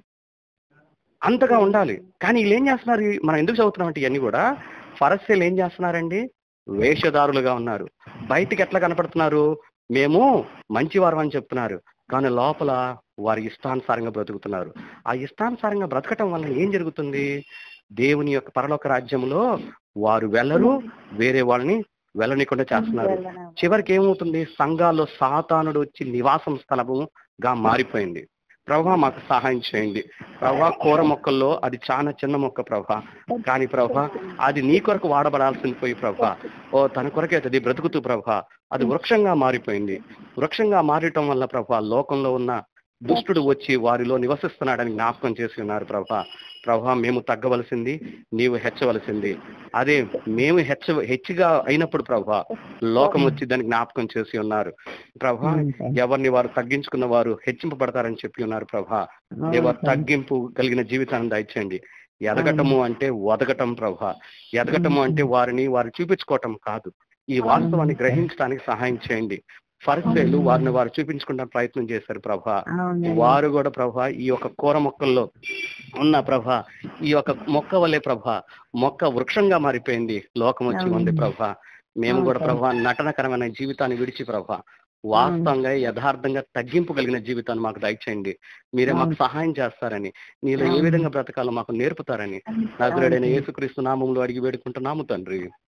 అంతగా ఉండాలి. కానీ వీళ్ళు ఏం చేస్తున్నారు, మనం ఎందుకు చదువుతున్నాం అంటే ఇవన్నీ కూడా ఫరస్సీలు ఏం చేస్తున్నారండి, వేషధారులుగా ఉన్నారు. బయటికి ఎట్లా కనపడుతున్నారు, మేము మంచివారం అని చెప్తున్నారు, కానీ లోపల వారి ఇష్టానుసారంగా బ్రతుకుతున్నారు. ఆ ఇష్టానుసారంగా బ్రతకటం వల్ల ఏం జరుగుతుంది, దేవుని యొక్క పరలోక రాజ్యంలో వారు వెళ్ళరు, వేరే వాళ్ళని వెళ్ళనీయకుండా చేస్తున్నారు. చివరికి ఏమవుతుంది, సంఘాల్లో సాతానుడు వచ్చి నివాసం స్థలముగా మారిపోయింది. ప్రభా మాకు సహాయం చేయండి ప్రభా. కూర మొక్కల్లో అది చాలా చిన్న మొక్క ప్రభా, కానీ ప్రభా అది నీ కొరకు వాడబడాల్సింది పోయి ప్రభా ఓ తన కొరకే అది బ్రతుకుతూ ప్రభా అది వృక్షంగా మారిపోయింది. వృక్షంగా మారటం వల్ల ప్రభా లోకంలో ఉన్న దుష్టుడు వచ్చి వారిలో నివసిస్తున్నాడని జ్ఞాపకం చేసి ఉన్నారు ప్రభా. ప్రభా మేము తగ్గవలసింది, నీవు హెచ్చవలసింది. అదే మేము హెచ్చ హెచ్చిగా అయినప్పుడు ప్రభా లోకం వచ్చి దాన్ని జ్ఞాపకం చేసి ఉన్నారు ప్రభా. ఎవరిని వారు తగ్గించుకున్న వారు హెచ్చింపబడతారని చెప్పి ఉన్నారు ప్రభా. ఎవరు తగ్గింపు కలిగిన జీవితాన్ని దయచేయండి. ఎదగటము అంటే వదగటం ప్రభా. ఎదగటము అంటే వారిని వారు చూపించుకోవటం కాదు. ఈ వాస్తవాన్ని గ్రహించడానికి సహాయం చేయండి. ఫరిసేయులు వారిని వారు చూపించుకుంటా ప్రయత్నం చేశారు ప్రభా. వారు కూడా ప్రభా ఈ యొక్క కూర మొక్కల్లో ఉన్న ప్రభా ఈ యొక్క మొక్క వల్లే ప్రభా మొక్క వృక్షంగా మారిపోయింది, లోకం వచ్చి ఉంది ప్రభా. మేము కూడా ప్రభా నటనకరమైన జీవితాన్ని విడిచి ప్రభా వాస్తవంగా యథార్థంగా తగ్గింపు కలిగిన జీవితాన్ని మాకు దయచేయండి. మీరే మాకు సహాయం చేస్తారని, నీలో ఏ విధంగా బ్రతకాలో మాకు నేర్పుతారని నజరేయుడైన యేసుక్రీస్తు నామములో అడిగి వేడుకుంటున్నాము తండ్రి.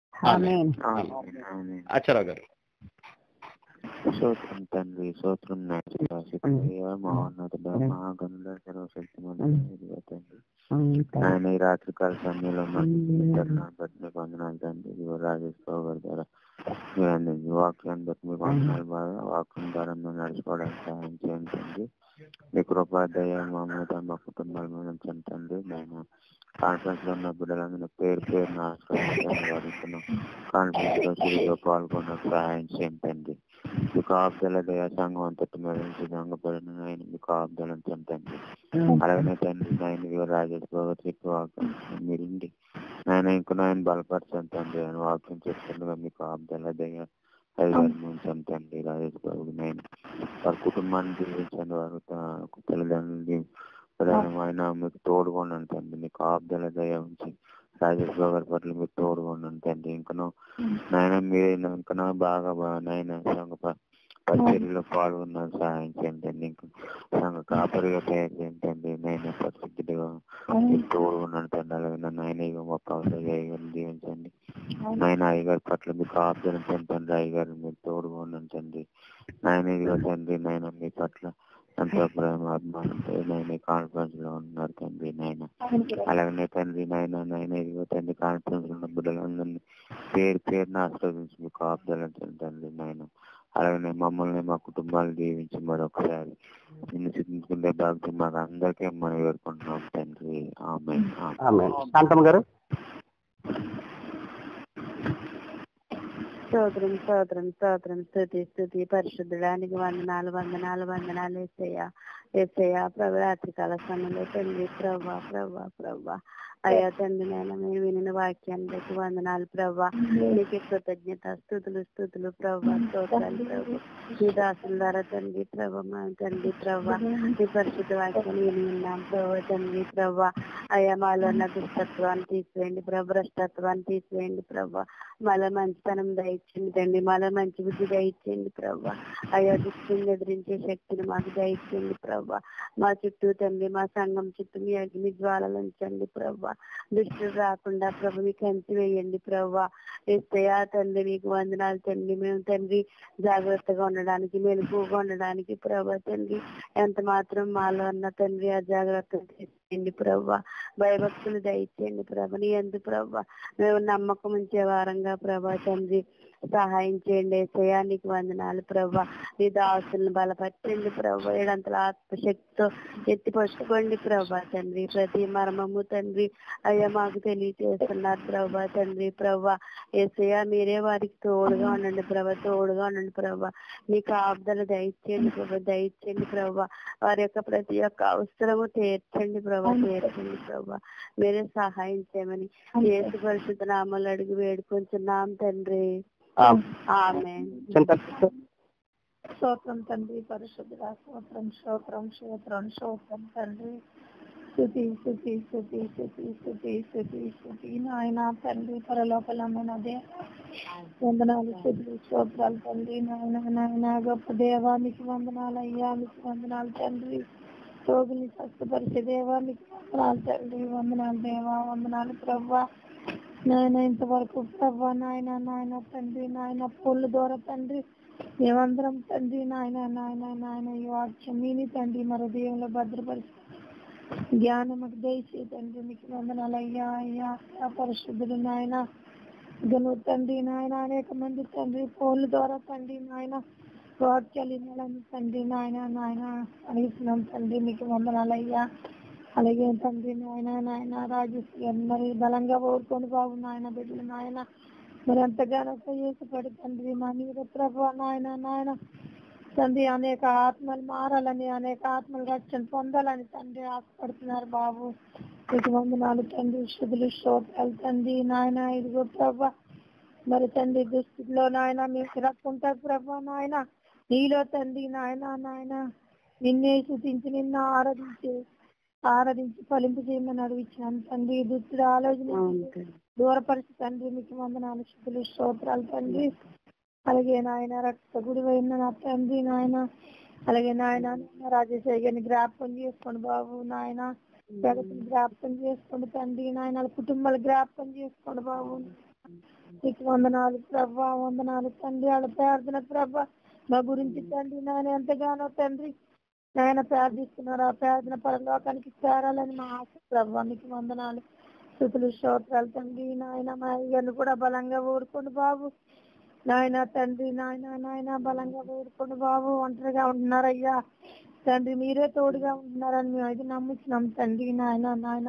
అచ్చారావు గారు. స్తోత్రం తండ్రి, స్తోత్రం మహోన్నతుడ మహాగణుడ సర్వశక్తిమంతుడ తండ్రి. ఆయన ఈ రాత్రి కాల సమయంలో బట్టి వందనాలు తండ్రి. రాజేశ్వర గారి ద్వారా మీరు అందించి వాక్యాన్ని బట్టి మీకు వందనాలు బాగా వాక్యం ద్వారా మేము నడుచుకోవడానికి సహాయం చేయండి తండ్రి. మీ కృపాదయ మమ్మల్ని మా కుటుంబాల మీద తండ్రి. నేను కాన్ఫరెన్స్ లో ఉన్న బిడ్డలందరూ పేరు పేరు ఆశ్రయించాను. కాన్ఫరెన్స్ లో పాల్గొన్న సహాయం చేయండి తండ్రి. మీకు ఆబ్దాల దయా సంఘం అంతటి మీద సంఘపడిన ఆయన మీకు ఆబ్దాలను చంపండి. అలాగనే తండ్రి నాయన రాజేష్ బాబు చెప్పి వాక్యం మీరుండి నాయన ఇంకా నాయన బలపరచండి తండ్రి. ఆయన వాక్యం చేస్తుండగా మీకు ఆబ్దాల దయ ఐదు చంపండి. రాజేష్ బాబుకి నేను వారి కుటుంబాన్ని దీవించండి, వారు తల్లిదండ్రులు ప్రధానమైన మీకు తోడుకోండి తండ్రి. మీకు ఆబ్దాల దయ ఉంచి రాజేష్ బాబు గారి పట్ల మీరు తోడుకోండి తండ్రి. ఇంకనో నాయన మీరు ఇంకనో బాగా నాయన సంఘ పరిచర్యలో పాల్గొన్నారు సహాయం చేయండి. ఇంకా సంఘ కాపరిగా తయారు చేయండి. నాయన పరిస్థితిగా మీరు తోడుకున్నాను తండ్రి. అలాగే నాయన ఇక మా పవర్ అయ్యగారిని దీవించండి. నాయన అయ్యగారి పట్ల మీకు ఆబ్దాలు తండ్రి. అయ్యగారిని మీరు తోడుకోండి తండ్రి. నాయన ఇదిగో తండ్రి నాయన మీ పట్ల ఎంతో ప్రేమ అభిమానంతో నాయన కాన్ఫరెన్స్ లో ఉన్నారు తండ్రి. నాయన అలాగనే తండ్రి నాయన నాయన ఇదిగో తండ్రి కాన్ఫరెన్స్ లో ఉన్న బిడ్డలందరినీ పేరు పేరుని ఆస్వాదించి మీకు ఆబ్దాలు తండ్రి. నాయన అలాగనే మమ్మల్ని మా కుటుంబాలు దీవించి మరొకసారి నిన్ను సిద్ధించుకుంటే భాగ్యం మాకు అందరికీ మనం వేడుకుంటున్నాం తండ్రి. ఆమేన్. శాంతమ్మ గారు. స్తోత్రం స్తోత్రం స్తోత్రం స్తుతి స్తుతి పరిశుద్ధడానికి వందనాలు వందనాలు వందనాలు ఏసయ్యా ఏసయ్యా ప్రభు రాత్రి కాల సమయంలో తండ్రి ప్రభా ప్రభా ప్రభా అయ్యా తండ్రి నాయన మేము వినిన వాక్యాన్ని బట్టి వందనాలు ప్రభా. నీకు కృతజ్ఞత స్తుతులు స్తుతులు ప్రభా స్తోత్రాలు ప్రభు. మీ దాసుల ద్వారా తండ్రి ప్రభా తండ్రి ప్రభా మీ పరిశుద్ధ వాక్యాన్ని విని ఉన్నాం ప్రభా తండ్రి ప్రభా అయ్యా మాలో ఉన్న దుష్టత్వాన్ని తీసివేయండి ప్రభా, భ్రష్టత్వాన్ని తీసివేయండి ప్రభా, మాలో మంచితనం దయచేయండి తండ్రి, మాలో మంచి బుద్ధి దయచేయండి ప్రభా. అయ్యా దుష్టుని ఎదిరించే శక్తిని మాకు దయచేయండి ప్రభా. మా చుట్టూ తండ్రి మా సంఘం చుట్టూ మీ అగ్ని జ్వాలలు ఉంచండి ప్రభా. దుష్టుడు రాకుండా ప్రభు మీకు కంచి వేయండి ప్రభా. యేసయ్యా తండ్రి మీకు వందనాలు తండ్రి. మేము తండ్రి జాగ్రత్తగా ఉండడానికి, మెలకువగా ఉండడానికి ప్రభా తండ్రి ఎంత మాత్రం మాలో ఉన్న తండ్రి ఆ జాగ్రత్తలు తీసేయండి ప్రభా. భయభక్తులు దయచేయండి ప్రభా. నీ యందు ప్రభా మేము నమ్మకం ఉంచే వారంగా ప్రభా తండ్రి సహాయం చేయండి. యేసయ్యా నీకు వందనాలు ప్రభా. నీ దాసులను బలపరచండి ప్రభా. ఏడంతల ఆత్మశక్తితో ఎత్తి పట్టుకోండి ప్రభా తండ్రి. ప్రతి మర్మము తండ్రి అయ్యా మాకు తెలియజేస్తున్నారు ప్రభా తండ్రి. ప్రభా యేసయ్యా మీరే వారికి తోడుగా ఉండండి ప్రభా, తోడుగా ఉండండి ప్రభా. మీ కాపుదలు దయచేయండి ప్రభా, దయచేయండి ప్రభా. వారి యొక్క ప్రతి ఒక్క అవసరము తీర్చండి ప్రభా, తీర్చండి ప్రభా. మీరే సహాయం చేయమని యేసు పరిశుద్ధ నామములో అడిగి వేడుకొంచున్నాం తండ్రి. ఆమేన్. స్తోత్రం తండ్రి, పరిశుద్ధుడా స్తోత్రం, స్తోత్రం, స్తోత్రం, స్తోత్రం తండ్రి. స్తుతి స్తుతి స్తుతి స్తుతి స్తుతి స్తుతి స్తుతి నాయన తండ్రి, పరలోకలమైనదే వందనాలు, స్తుతులు, స్తోత్రాలు తండ్రి. నాయన నాయన గొప్ప దేవా మీకు వందనాలు అయ్యా, మీకు వందనాలు తండ్రి. రోగుల్ని స్వస్థపరిచే దేవా మీకు వందనాలు తండ్రి, వందనాలు దేవా, వందనాలు ప్రభా. నాయన ఇంతవరకు ప్రభా నాయన నాయన తండ్రి నాయన పూల ద్వారా తండ్రి మేమందరం తండ్రి నాయన నాయన నాయన ఈ వాక్యం మీని తండ్రి మరో దేవులో భద్రపరిచి జ్ఞానం మాకు దయచే తండ్రి. మీకు వందనాలు అయ్యా అయ్యా పరిశుద్ధుడు నాయన. గను తండ్రి నాయన అనేక మంది తండ్రి పూల ద్వారా తండ్రి నాయన వాక్యాలు వినాలని తండ్రి నాయన నాయన అడుగుతున్నాం తండ్రి. మీకు వందనాలు అయ్యా. అలాగే తండ్రి నాయన నాయన రాజేశ్వరి మరి బలంగా ఓడుకొని బాబు నాయన బిడ్డలు నాయన మరి ఎంతగానో చేసిపడి తండ్రి మా మీద ప్రభు నాయన నాయన తండ్రి అనేక ఆత్మలు మారాలని, అనేక ఆత్మలు రక్షణ పొందాలని తండ్రి ఆశపడుతున్నారు బాబు. మీకు వందనాలు తండ్రి, శుద్ధులు స్తోత్రాలు తండ్రి నాయన. ఇదిగో ప్రభా మరి తండ్రి దుస్థితిలో నాయన మీకు రక్కుంటారు ప్రభా నాయన. నీలో తండ్రి నాయన నాయన నిన్నే స్తుతించి నిన్ను ఆరాధించి ఆరాధించి ఫలింపు చేయమని అడిగించాను తండ్రి. దుస్తుడు ఆలోచన దూరపరిచి తండ్రి మీకు వందనాలు, శుద్ధులు స్తోత్రాలు తండ్రి. అలాగే నాయన రక్త గుడి అయిన నా తండ్రి నాయన. అలాగే నాయన రాజేశ్వరి గారిని జ్ఞాపకం చేసుకోండి బాబు నాయన. జగత్తుని జ్ఞాపకం చేసుకోండి తండ్రి నాయన. కుటుంబాలు జ్ఞాపకం చేసుకోండి బాబు. మీకు వందనాలు ప్రభా, వందనాలు తండ్రి. వాళ్ళ ప్రార్థన ప్రభా మా గురించి తండ్రి నాయన ఎంతగానో తండ్రి నాయన ప్రార్థిస్తున్నారు. ఆ ప్రార్థన పరలోకానికి చేరాలని మా ఆశ ప్రభా. మీకు వందనాలు, స్తుతులు స్తోత్రాలు తండ్రి నాయన. మా అయ్యను కూడా బలంగా ఊరుకోండి బాబు నాయన తండ్రి నాయన నాయన బలంగా ఊరుకోండి బాబు. ఒంటరిగా ఉంటున్నారయ్యా తండ్రి, మీరే తోడుగా ఉంటున్నారని మేము అది నమ్ముతున్నాం తండ్రి నాయన నాయన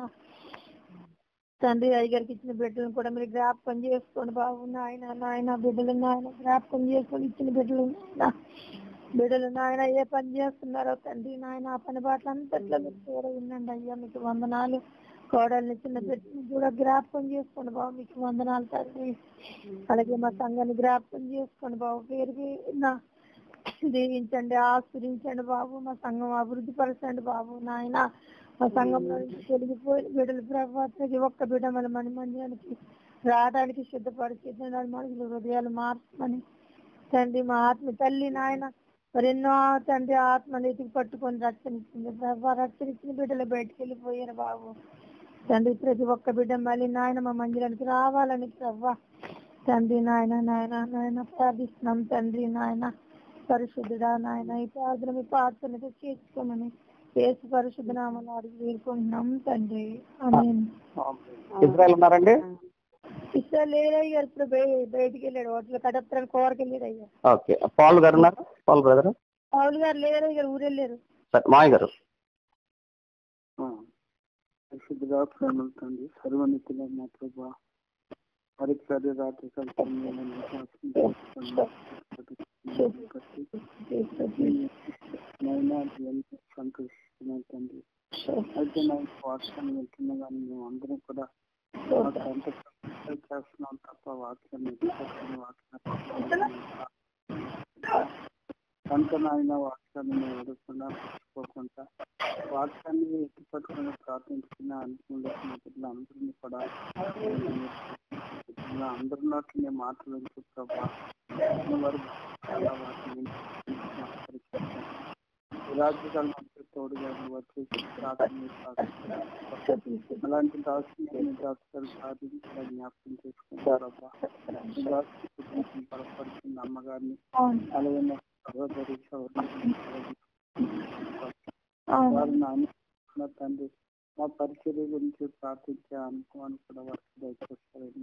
తండ్రి. అయ్యగారికి ఇచ్చిన బిడ్డలను కూడా మీరు జ్ఞాపకం చేసుకోండి బాబు నాయన నాయన. బిడ్డలు నాయన జ్ఞాపకం చేసుకొని ఇచ్చిన బిడ్డలు నాయన బిడ్డలు నాయన ఏ పని చేస్తున్నారో తండ్రి నాయన ఆ పని బాటలు అంతట్లో మీరు కూడా వినండి అయ్యా. మీకు వందనాలు. కోడల్ని చిన్న బిడ్డని కూడా జ్ఞాపకం చేసుకోండి బాబు. మీకు వందనాలు తండ్రి. అలాగే మా సంఘాన్ని జ్ఞాపకం చేసుకోండి బాబు. పేరు నా దీవించండి, ఆశ్రయించండి బాబు. మా సంఘం అభివృద్ధి పరచండి బాబు నాయన. మా సంఘంలో నుంచి తెలిగిపోయిన బిడ్డలు ప్రభావం ఒక్క బిడ్డ మన మన మందిరానికి రావడానికి సిద్ధపరిచి మనుషులు హృదయాలు మార్చమని తండ్రి. మా ఆత్మ తల్లి నాయన మరి ఎన్నో తండ్రి ఆత్మని ఎతికి పట్టుకొని రక్షణించింది ప్రభా. రక్షణించిన బిడ్డలు బయటకు వెళ్ళిపోయారు బాబు తండ్రి. ప్రతి ఒక్క బిడ్డ మళ్ళీ నాయన మా మందిరానికి రావాలని ప్రభా తండ్రి నాయన నాయన నాయన ప్రార్థిస్తున్నాం తండ్రి నాయన. పరిశుద్ధుడా నాయన ఈ ప్రార్థన మీ ప్రార్థనతో చేసుకోమని యేసు పరిశుద్ధ నామములో అడిగి వేడుకుంటున్నాం తండ్రి. ఆమేన్. ఇజ్రాయెల్ ఉన్నారండి? ఇస్రాయల్ లేరయ్యారు, ఇప్పుడు బయటికి వెళ్ళాడు. హోటల్ కడపడానికి కోరకి వెళ్ళాడు అయ్యా. ఓకే. పాల్ గారు ఉన్నారు? పాల్ బ్రదర్ పౌలు గారు లేరయ్యారు, ఊరు వెళ్ళారు. మాయ గారు పరిశుద్ధుడా ప్రేమలు తండ్రి, సర్వనితుల మా ప్రభా పరీక్ష రాత్రి సంతోషిస్తున్నాం తండ్రి. అయితే నాకు వాక్యాన్ని వెళ్తున్నా కానీ మేము అందరం కూడా చేస్తున్నాం తప్ప వాక్యాన్ని వాక్యాన్ని కనుక నాయన వాక్యాన్ని మేము ఎదుర్కొన్నా పట్టుకోకుండా వాక్యాన్ని ఎత్తి పట్టుకుని ప్రార్థించిన అనుకున్న అందరినీ కూడా అందరిలో మాటలు ప్రభావ చాలా వాటిని రాజ్యకాల మంత్రి తోడుగా వచ్చి అలాంటి దాసుని దాసులు సాధించిన జ్ఞాపకం చేసుకుంటారబ్బా బలపడుతున్న అమ్మగారిని అలాగే సహోదరి వారిని అనుకున్న తండ్రి మా పరిచర్య గురించి ప్రార్థించే అనుకోని కూడా వారికి దయచేస్తారు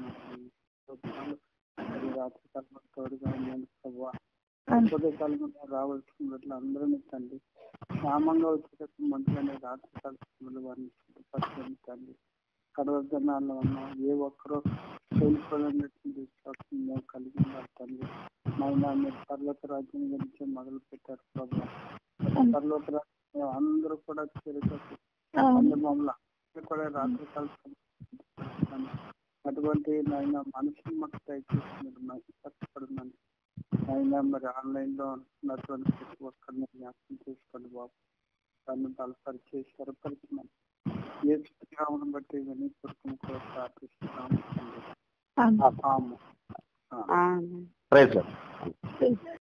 రాత్రి కాలం తోడుగా ఉన్నాను ప్రభావ ఉదయకాలంలో రావాల్సిన అందరినీ తండ్రి క్షేమంగా వచ్చేటప్పుడు మంచిగానే రాత్రి కాలంలో వారిని చుట్టుపక్కల తండ్రి కడవద్దనాల్లో ఉన్నా ఏ ఒక్కరో కోల్పోయినటువంటి విశ్వాసం మేము కలిగి ఉన్నారు తండ్రి మైనా మీరు పర్లోక రాజ్యం గురించి మొదలు పెట్టారు ప్రభావ పర్లోక రాజ్యం అందరూ కూడా చేరుకోవచ్చు మమ్మల్ని కూడా రాత్రి కాలం అటువంటి నాయన మనుషులు మాకు దయచేసి మీరు మంచి కష్టపడుతున్నాను అయినా మరి ఆన్లైన్ లో ఉన్నటువంటి ప్రతి ఒక్కరిని జ్ఞాపకం చేసుకోండి బాబు దాన్ని బలపరిచి స్థిరపరిచినాను ఏ స్థితిని బట్టి ఇవన్నీ పుట్టుకుని కూడా ప్రార్థిస్తున్నాము. Praise lord.